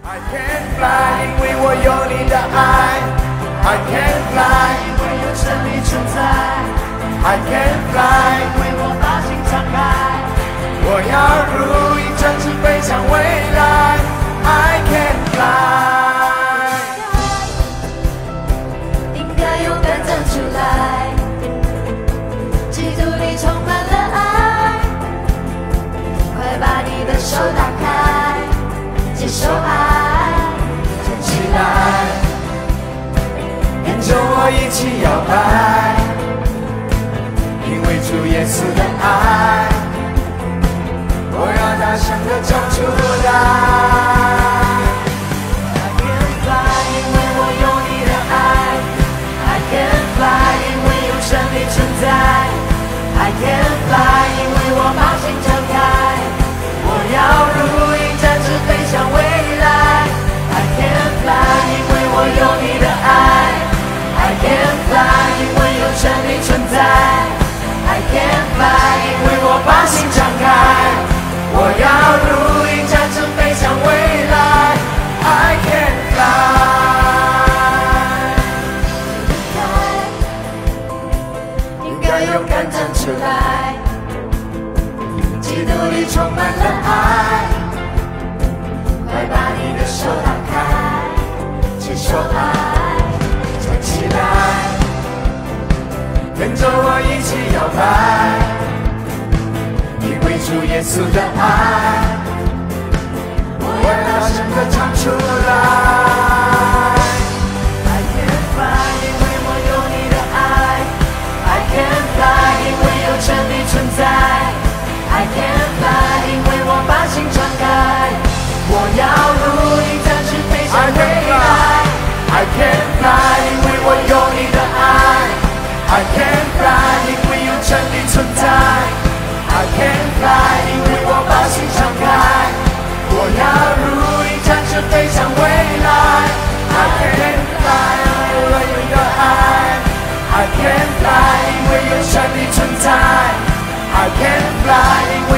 I can fly， 因为我有你的爱。I can fly， 因为有真理存在。 I can fly， 因为我把心敞开。 我要如鹰展翅飞向未来。I can fly， 应该勇敢站出来。基督里充满了爱，快把你的手打开，接受爱， 站起来，跟着我一起摇摆，因为主耶稣的爱，我要大声地唱出来。 I can fly， 因为我有你的爱。I can fly， 因为有真理存在。I can fly， 因为我把心敞开。我要如鹰展翅飞向未来。I can fly， 因为我有你的爱。I can fly， 因为有真理存在。I can fly， 因为我把心敞开。我要如鹰展翅飞向未来。 I can fly， 应该勇敢站出来。基督里充满了爱，快把你的手打开，接受爱， 站起来，跟着我一起摇摆，因为主耶稣的爱，我要大声地唱出来。 I can fly， 因为我有你的爱。I can fly， 因为有真理存在。I can fly， 因为我把心敞开。我要如鹰展翅飞向未来。 I can fly， 因为我有你的爱。I can fly， 因为有真理存在。I can fly， 因为我把心敞开。我要如鹰展翅飞向未来。I can fly， 因为我有你的爱。I can fly， 因为有真理存在。I can fly， 因为